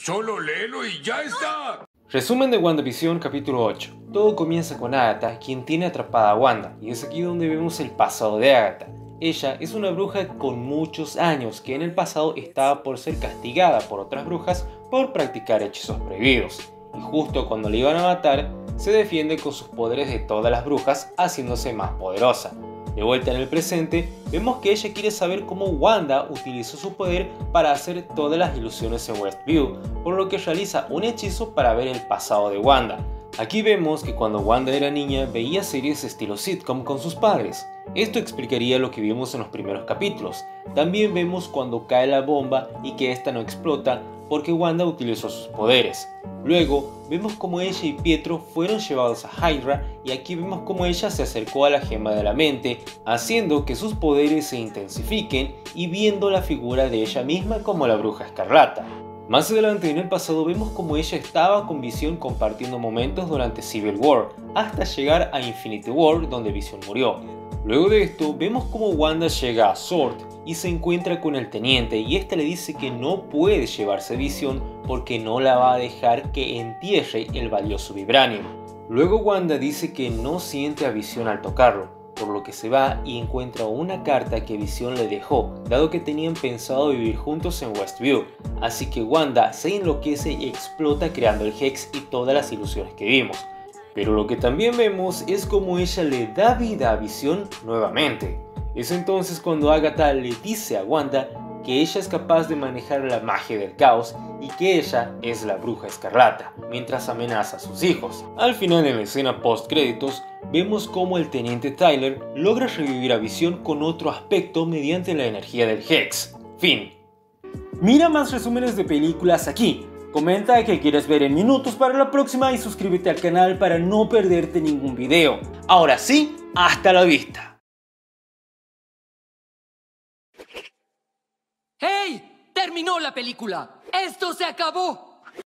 Solo léelo y ya está. Resumen de WandaVision capítulo 8. Todo comienza con Agatha, quien tiene atrapada a Wanda, y es aquí donde vemos el pasado de Agatha. Ella es una bruja con muchos años que en el pasado estaba por ser castigada por otras brujas por practicar hechizos prohibidos, y justo cuando le iban a matar, se defiende con sus poderes de todas las brujas, haciéndose más poderosa. De vuelta en el presente, vemos que ella quiere saber cómo Wanda utilizó su poder para hacer todas las ilusiones en Westview, por lo que realiza un hechizo para ver el pasado de Wanda. Aquí vemos que cuando Wanda era niña veía series estilo sitcom con sus padres. Esto explicaría lo que vimos en los primeros capítulos. También vemos cuando cae la bomba y que esta no explota porque Wanda utilizó sus poderes. Luego vemos como ella y Pietro fueron llevados a Hydra y aquí vemos como ella se acercó a la gema de la mente, haciendo que sus poderes se intensifiquen y viendo la figura de ella misma como la Bruja Escarlata. Más adelante en el pasado vemos como ella estaba con Vision compartiendo momentos durante Civil War, hasta llegar a Infinity War donde Vision murió. Luego de esto vemos como Wanda llega a S.W.O.R.D. y se encuentra con el teniente y este le dice que no puede llevarse Vision porque no la va a dejar que entierre el valioso vibranium. Luego Wanda dice que no siente a Vision al tocarlo, por lo que se va y encuentra una carta que Vision le dejó, dado que tenían pensado vivir juntos en Westview, así que Wanda se enloquece y explota creando el Hex y todas las ilusiones que vimos. Pero lo que también vemos es como ella le da vida a Vision nuevamente. Es entonces cuando Agatha le dice a Wanda que ella es capaz de manejar la magia del caos y que ella es la Bruja Escarlata, mientras amenaza a sus hijos. Al final en la escena post créditos, vemos cómo el teniente Tyler logra revivir a Vision con otro aspecto mediante la energía del Hex. Fin. Mira más resúmenes de películas aquí. Comenta qué quieres ver en minutos para la próxima y suscríbete al canal para no perderte ningún video. Ahora sí, hasta la vista. ¡Hey! ¡Terminó la película! ¡Esto se acabó!